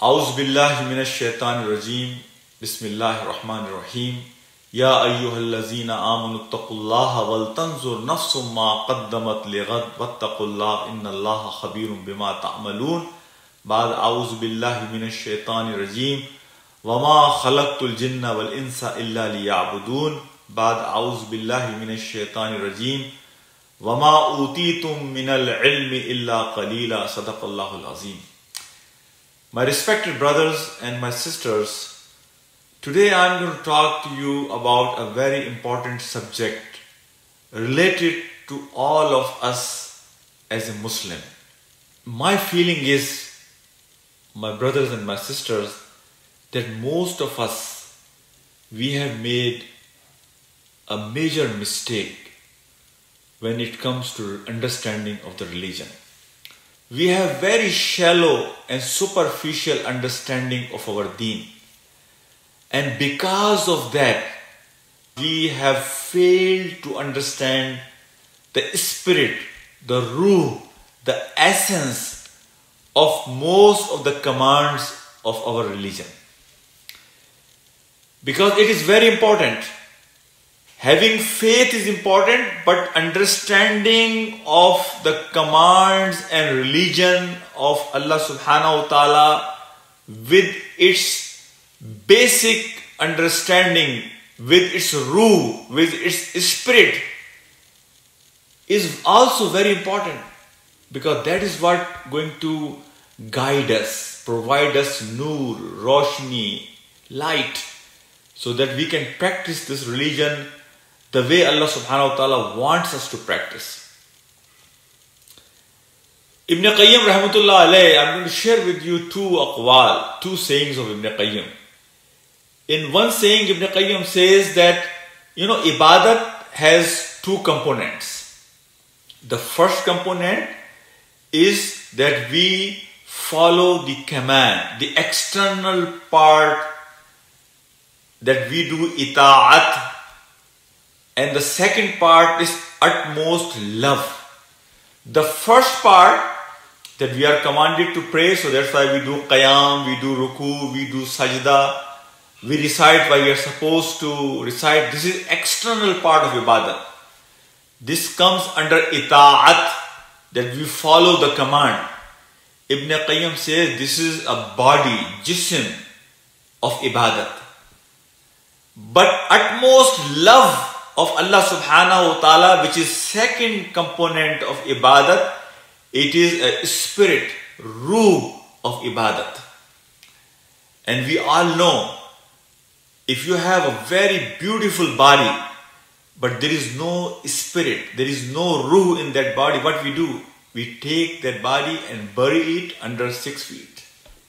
A'udhu billahi minash shaitanir rajim. Bismillahir rahmanir rahim. Ya ayyuhallazina amanu taqullaha wal tanzur nafsum ma qaddamat lighad wattaqullaha innallaha khabirun bima ta'malun. Ba'd a'udhu billahi minash shaitanir rajim. Wama khalaqtul jinna wal insa illa liya'budun. Ba'd a'udhu billahi minash shaitanir rajim. Wama utitum minal ilmi illa qalila. Sadaqallahul azim. My respected brothers and my sisters, today I am going to talk to you about a very important subject related to all of us as a Muslim. My feeling is, my brothers and my sisters, that most of us, we have made a major mistake when it comes to understanding of the religion. We have very shallow and superficial understanding of our deen. And because of that, we have failed to understand the spirit, the ruh, the essence of most of the commands of our religion. Because it is very important. Having faith is important, but understanding of the commands and religion of Allah subhanahu wa ta'ala with its basic understanding, with its ruh, with its spirit is also very important, because that is what going to guide us, provide us nur, roshni, light, so that we can practice this religion the way Allah subhanahu wa ta'ala wants us to practice. Ibn Qayyim rahmatullah alayhi, I'm going to share with you two sayings of Ibn Qayyim. In one saying, Ibn Qayyim says that, ibadat has two components. The first component is that we follow the command, the external part, that we do ita'at. And the second part is utmost love. The first part, that we are commanded to pray, so that's why we do qiyam, we do ruku, we do sajda, we recite what we are supposed to recite. This is external part of ibadah. This comes under ita'at, that we follow the command. Ibn Qayyim says this is a body, jism of ibadat. But utmost love of Allah subhanahu wa ta'ala, which is second component of ibadat, it is a spirit, ruh of ibadat. And we all know, if you have a very beautiful body, but there is no spirit, there is no ruh in that body, what we do? We take that body and bury it under 6 feet.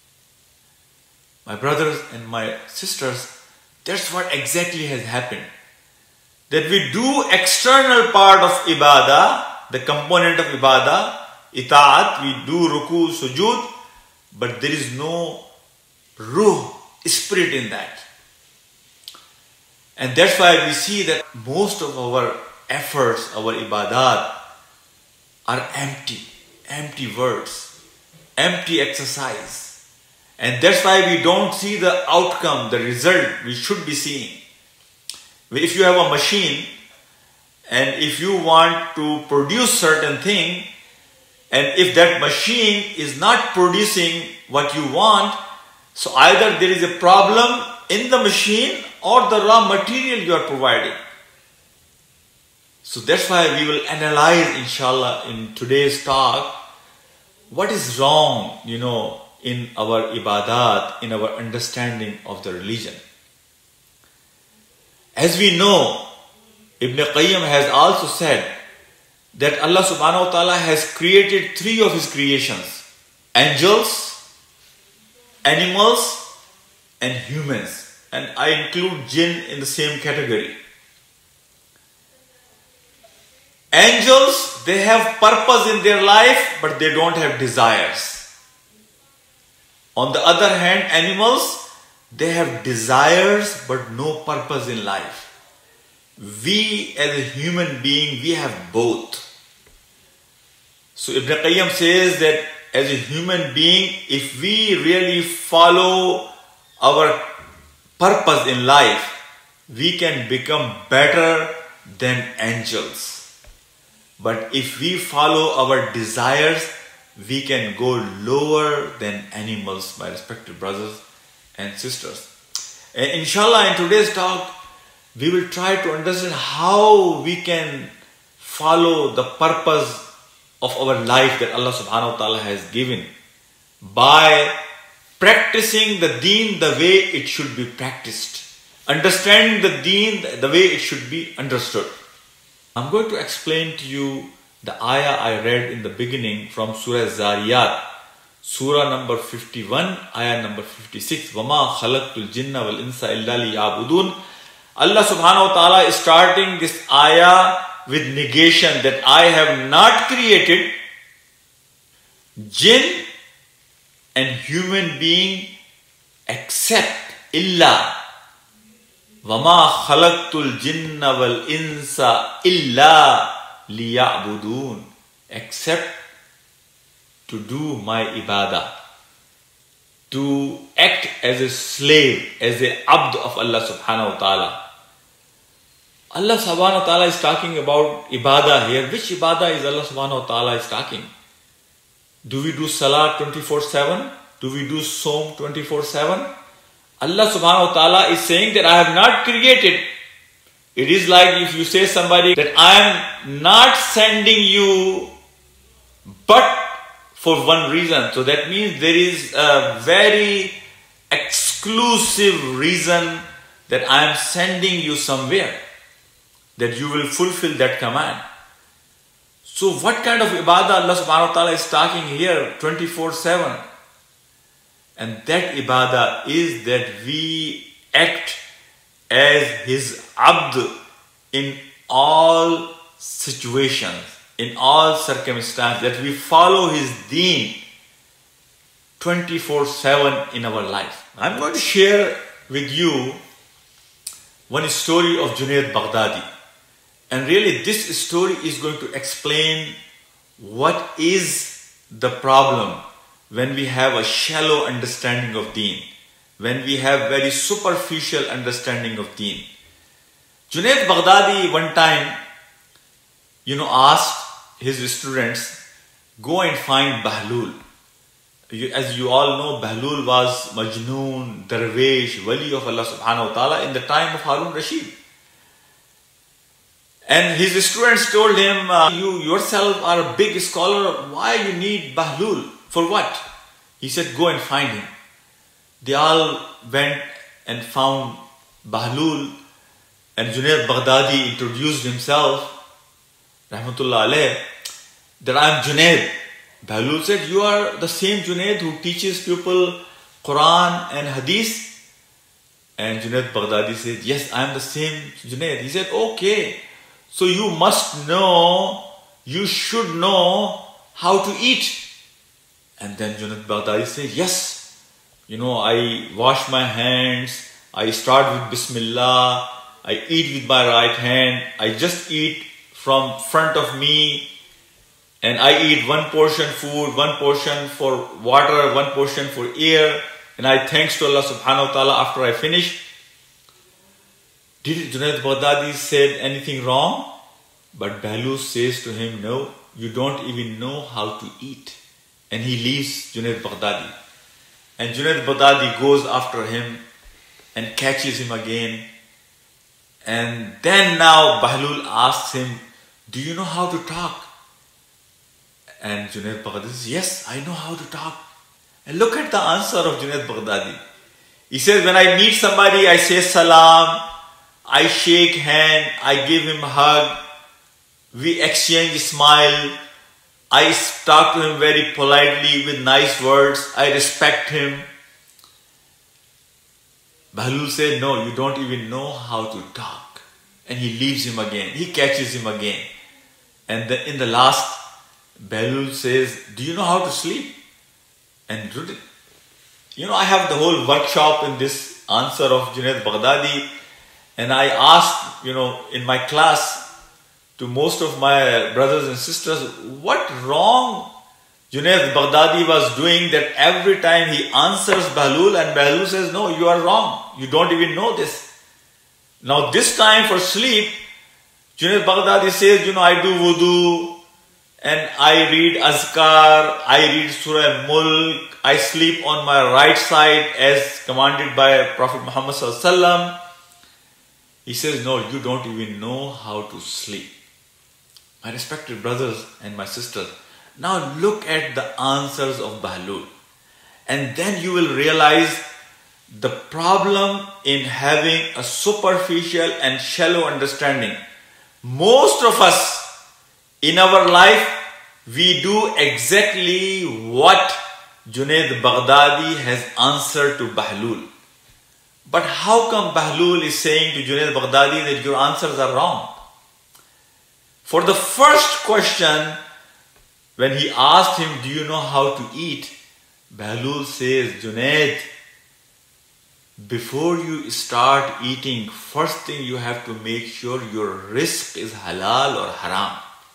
My brothers and my sisters, that's what exactly has happened. That we do external part of ibadah, the component of ibadah, ita'at, we do ruku, sujud, but there is no ruh, spirit in that. And that's why we see that most of our efforts, our ibadat, are empty words, empty exercise. And that's why we don't see the outcome, the result we should be seeing. If you have a machine, and if you want to produce certain thing, and if that machine is not producing what you want, so either there is a problem in the machine or the raw material you are providing. So that's why we will analyze, inshallah, in today's talk, what is wrong, in our ibadat, in our understanding of the religion. As we know, Ibn Qayyim has also said that Allah subhanahu wa ta'ala has created 3 of his creations: angels, animals, and humans. And I include jinn in the same category. Angels, they have purpose in their life, but they don't have desires. On the other hand, animals, they have desires but no purpose in life. We as a human being, we have both. So Ibn Qayyim says that as a human being, if we really follow our purpose in life, we can become better than angels. But if we follow our desires, we can go lower than animals, my respected brothers and sisters. And inshallah, in today's talk, we will try to understand how we can follow the purpose of our life that Allah subhanahu wa ta'ala has given by practicing the deen the way it should be practiced, understanding the deen the way it should be understood. I'm going to explain to you the ayah I read in the beginning from Surah Zariyat, Surah number 51, ayah number 56. وَمَا خَلَقْتُ الْجِنَّ وَالْإِنسَ إِلَّا لِيَعْبُدُونَ. Allah subhanahu wa ta'ala is starting this ayah with negation that I have not created jinn and human being except illa. وَمَا خَلَقْتُ الْجِنَّ وَالْإِنسَ إِلَّا لِيَعْبُدُونَ, except to do my ibadah, to act as a slave, as a abd of Allah subhanahu wa ta'ala. Allah subhanahu wa ta'ala is talking about ibadah here. Which ibadah is Allah subhanahu wa ta'ala is talking? Do we do salah 24/7? Do we do som 24/7? Allah subhanahu wa ta'ala is saying that I have not created. It is like if you say somebody that I am not sending you but for one reason. So that means there is a very exclusive reason that I am sending you somewhere, that you will fulfill that command. So what kind of ibadah Allah subhanahu wa ta'ala is talking here 24/7? And that ibadah is that we act as His abd in all situations, in all circumstances, that we follow His deen 24/7 in our life. I'm going to share with you one story of Junaid Baghdadi. And really this story is going to explain what is the problem when we have a shallow understanding of deen, when we have very superficial understanding of deen. Junaid Baghdadi one time, asked his students, go and find Bahlul. As you all know, Bahlul was Majnoon, Darwish, Wali of Allah subhanahu wa ta'ala in the time of Harun Rashid. And his students told him, you yourself are a big scholar, why you need Bahlul? For what? He said, go and find him. They all went and found Bahlul, and Junaid Baghdadi introduced himself, rahmatullah alayh, that I am Junaid. Bahlul said, you are the same Junaid who teaches people Quran and Hadith? And Junaid Baghdadi said, yes, I am the same Junaid. He said, okay, so you must know, you should know how to eat. And then Junaid Baghdadi said, yes, I wash my hands, I start with Bismillah, I eat with my right hand, I just eat from front of me, and I eat one portion food, one portion for water, one portion for air, and I thanks to Allah subhanahu wa ta'ala after I finish. Did Junaid Baghdadi said anything wrong? But Bahlul says to him, no, you don't even know how to eat. And he leaves Junaid Baghdadi. And Junaid Baghdadi goes after him and catches him again. And then now Bahlul asks him, do you know how to talk? And Junaid Baghdadi says, yes, I know how to talk. And look at the answer of Junaid Baghdadi. He says, when I meet somebody, I say salam, I shake hand, I give him a hug, we exchange smile, I talk to him very politely with nice words, I respect him. Bahlul said, no, you don't even know how to talk. And he leaves him again, he catches him again. And in the last, Bahlul says, do you know how to sleep? And I have the whole workshop in this answer of Junaid Baghdadi. And I asked, in my class to most of my brothers and sisters, what wrong Junaid Baghdadi was doing that every time he answers Bahlul and Bahlul says, no, you are wrong. You don't even know this. Now this time for sleep, Junaid Baghdadi says, I do wudu and I read Azkar, I read Surah Mulk, I sleep on my right side as commanded by Prophet Muhammad Sallallahu Alaihi Wasallam. He says, no, you don't even know how to sleep. My respected brothers and my sisters, now look at the answers of Bahlul. And then you will realize the problem in having a superficial and shallow understanding. Most of us in our life, we do exactly what Junaid Baghdadi has answered to Bahlul. But how come Bahlul is saying to Junaid Baghdadi that your answers are wrong? For the first question, when he asked him, do you know how to eat? Bahlul says, Junaid, before you start eating, first thing you have to make sure your rizq is halal or haram.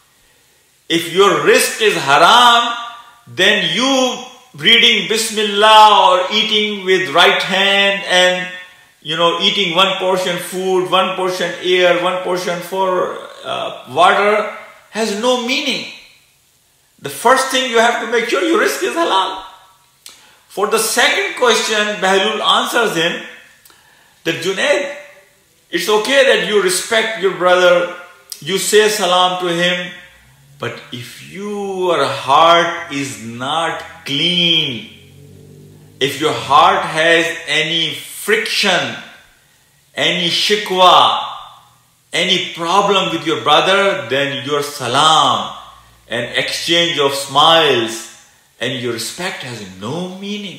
If your rizq is haram, then you reading Bismillah or eating with right hand and eating one portion food, one portion air, one portion for water has no meaning. The first thing you have to make sure your rizq is halal. For the second question, Bahlul answers him that Junaid, it's okay that you respect your brother, you say salam to him, but if your heart is not clean, if your heart has any friction, any shikwa, any problem with your brother, then your salam and exchange of smiles and your respect has no meaning.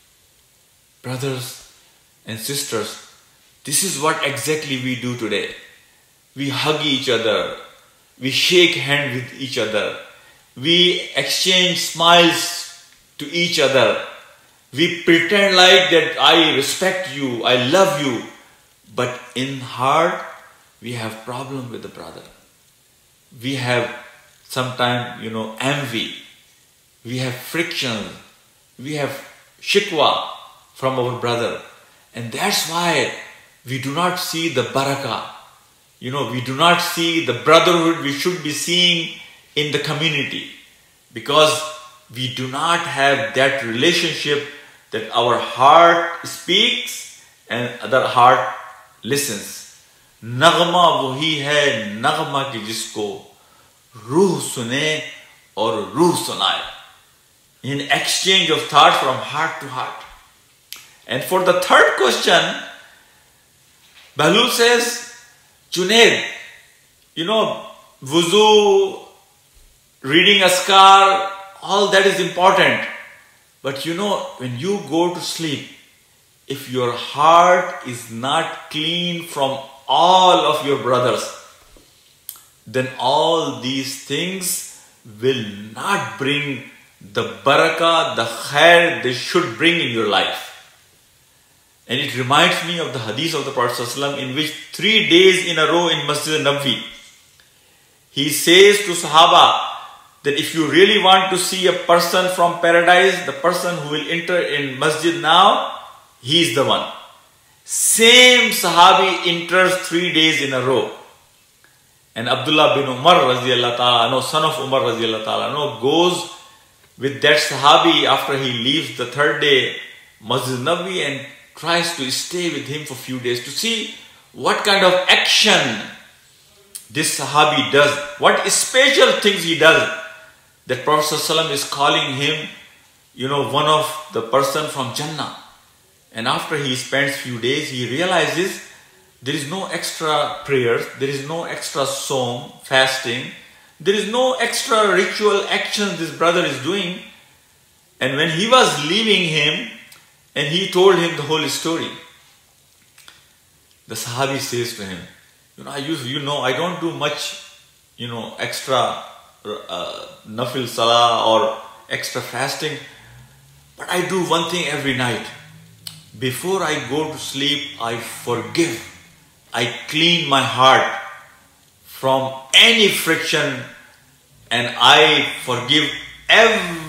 Brothers and sisters, this is what exactly we do today. We hug each other, we shake hands with each other, we exchange smiles to each other, we pretend like that I respect you, I love you, but in heart we have problem with the brother. We have sometimes, envy. We have friction. We have shikwa from our brother. And that's why we do not see the barakah. We do not see the brotherhood we should be seeing in the community. Because we do not have that relationship that our heart speaks and other heart listens. नगमा वही है नगमा की जिसको रूह सुने और रूह सुनाए. In exchange of thought from heart to heart. And for the third question, Bahlul says, Junaid, wuzu, reading askar, all that is important. But when you go to sleep, if your heart is not clean from all of your brothers, then all these things will not bring the barakah, the khair they should bring in your life. And it reminds me of the hadith of the Prophet ﷺ, in which 3 days in a row in Masjid al-Nabawi, he says to Sahaba that if you really want to see a person from paradise, the person who will enter in Masjid now, he is the one. Same Sahabi enters 3 days in a row. And Abdullah bin Umar radiallahu ta'ala, son of Umar radiallahu ta'ala, goes with that Sahabi after he leaves the third day, Masjid Nabawi, and tries to stay with him for a few days to see what kind of action this Sahabi does, what special things he does. That Prophet ﷺ is calling him, one of the person from Jannah. And after he spends few days, he realizes there is no extra prayers, there is no extra sawm, fasting, there is no extra ritual action this brother is doing. And when he was leaving him, and he told him the whole story, the Sahabi says to him, I don't do much, extra nafil salah or extra fasting, but I do one thing every night. Before I go to sleep, I forgive. I clean my heart from any friction and I forgive every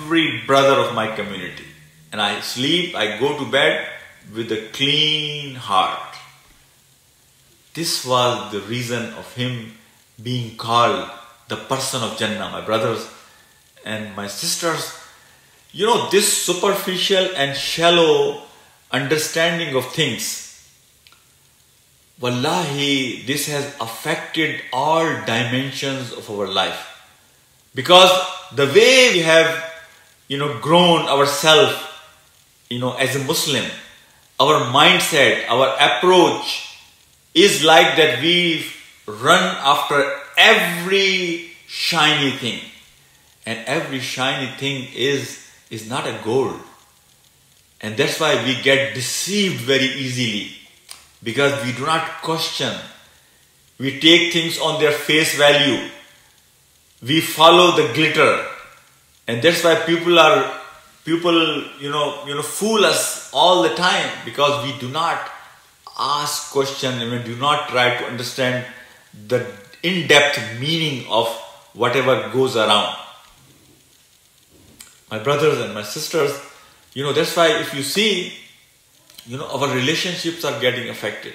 every brother of my community. And I sleep, I go to bed with a clean heart. This was the reason of him being called the person of Jannah, my brothers and my sisters. You know, this superficial and shallow understanding of things, wallahi, this has affected all dimensions of our life. Because the way we have, grown ourselves, as a Muslim, our mindset, our approach is like that we run after every shiny thing. And every shiny thing is not a gold. And that's why we get deceived very easily. Because we do not question. We take things on their face value. We follow the glitter. And that's why people fool us all the time, because we do not ask questions and we do not try to understand the in-depth meaning of whatever goes around. My brothers and my sisters, that's why if you see, our relationships are getting affected.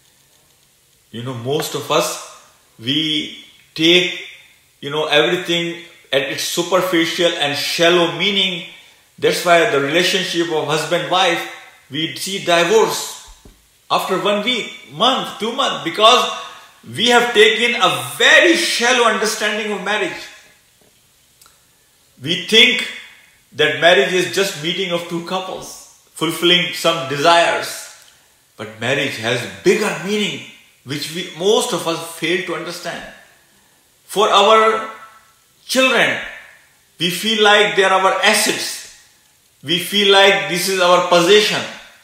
Most of us, we take, everything at its superficial and shallow meaning. That's why the relationship of husband-wife, we see divorce after 1 week, month, 2 months, because we have taken a very shallow understanding of marriage. We think that marriage is just meeting of two couples, fulfilling some desires. But marriage has bigger meaning, which most of us fail to understand. For our children, we feel like they are our assets. We feel like this is our possession.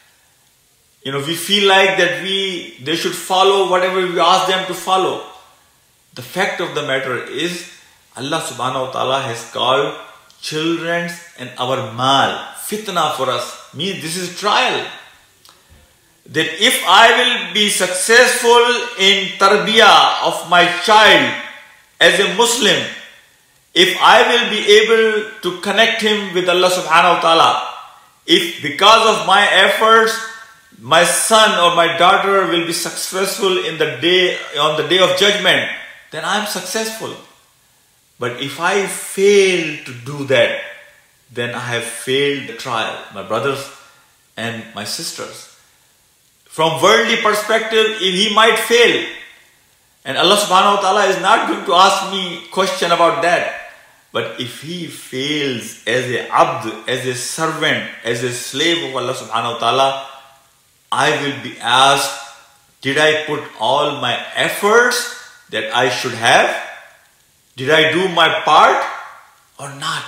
We feel like that they should follow whatever we ask them to follow. The fact of the matter is, Allah subhanahu wa ta'ala has called children and our mal fitna for us. Means this is trial. That if I will be successful in tarbiyah of my child as a Muslim, if I will be able to connect him with Allah subhanahu wa ta'ala, if because of my efforts, my son or my daughter will be successful on the day of judgment, then I am successful. But if I fail to do that, then I have failed the trial, my brothers and my sisters. From worldly perspective, he might fail. And Allah subhanahu wa ta'ala is not going to ask me question about that. But if he fails as a abd, as a servant, as a slave of Allah subhanahu wa ta'ala, I will be asked, did I put all my efforts that I should have? Did I do my part or not?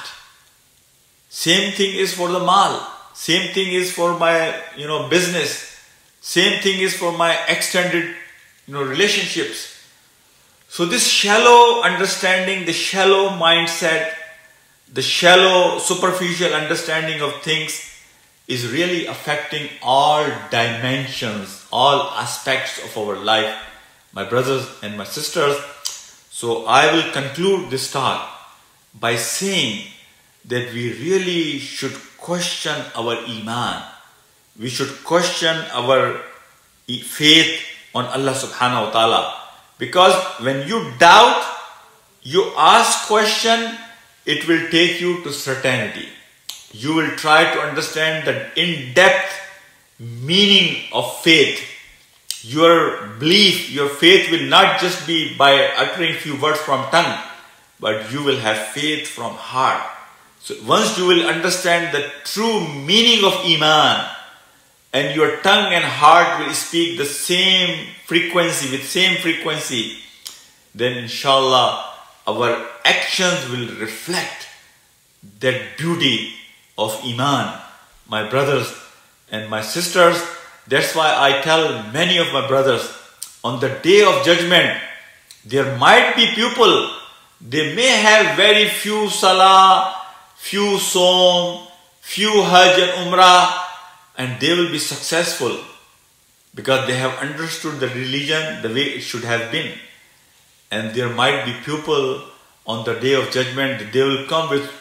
Same thing is for the mal. Same thing is for my, business. Same thing is for my extended, relationships. So this shallow understanding, the shallow mindset, the shallow superficial understanding of things is really affecting all dimensions, all aspects of our life, my brothers and my sisters. So I will conclude this talk by saying that we really should question our iman. We should question our faith on Allah subhanahu wa ta'ala. Because when you doubt, you ask question, it will take you to certainty. You will try to understand the in-depth meaning of faith. Your belief, your faith will not just be by uttering few words from tongue, but you will have faith from heart. So once you will understand the true meaning of iman, and your tongue and heart will speak the same frequency, with same frequency, then inshallah our actions will reflect that beauty of iman, my brothers and my sisters. That's why I tell many of my brothers, on the day of judgment, there might be people, they may have very few salah, few som, few hajj and umrah, and they will be successful because they have understood the religion the way it should have been. And there might be people on the day of judgment, they will come with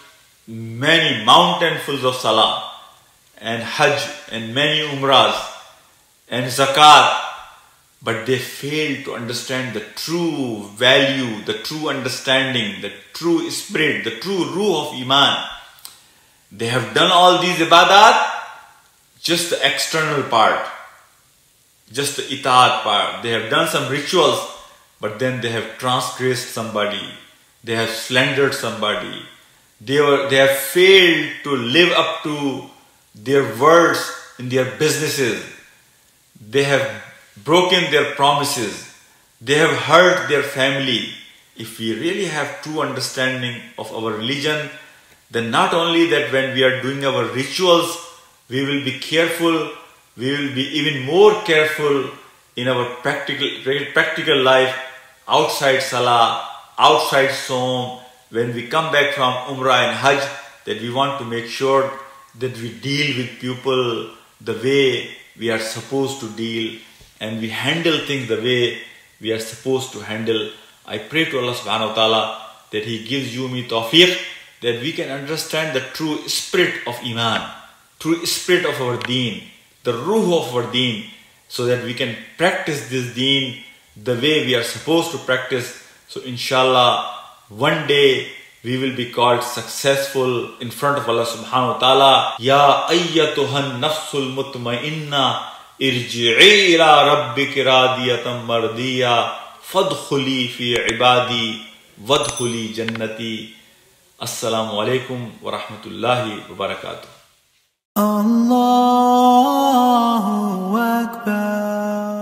many mountainfuls of salah and hajj and many umrahs and zakat, but they fail to understand the true value, the true understanding, the true spirit, the true ruh of iman. They have done all these ibadat, just the external part, just the itaat part. They have done some rituals, but then they have transgressed somebody. They have slandered somebody. They have failed to live up to their words in their businesses. They have broken their promises. They have hurt their family. If we really have true understanding of our religion, then not only that when we are doing our rituals, we will be careful, we will be even more careful in our practical life, outside salah, outside Saum, when we come back from Umrah and Hajj, that we want to make sure that we deal with people the way we are supposed to deal, and we handle things the way we are supposed to handle. I pray to Allah subhanahu wa ta'ala that He gives you me tawfiq, that we can understand the true spirit of Iman, true spirit of our deen, the ruh of our deen, so that we can practice this deen the way we are supposed to practice. So inshallah, one day we will be called successful in front of Allah subhanahu wa ta'ala. Ya ayyatuhan nafsul mutmainna irji'i ila rabbiki radiyatan mardiya fadkhuli fi ibadi wadkhuli jannati. Assalamu alaikum wa rahmatullahi wa barakatuh. Allahu Akbar.